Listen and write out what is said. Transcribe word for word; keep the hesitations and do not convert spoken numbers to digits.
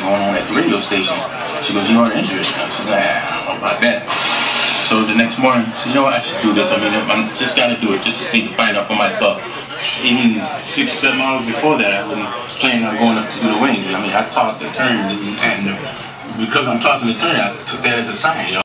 going on at the radio station. She goes, you are injured. I said, nah, I don't know about that. So the next morning, I said, you know what, I should do this. I mean, I just got to do it just to see, to find out for myself. Even six, seven hours before that, I wasn't planning on going up to do the wings. I mean, I tossed the turn, and because I'm tossing the turn, I took that as a sign, you know.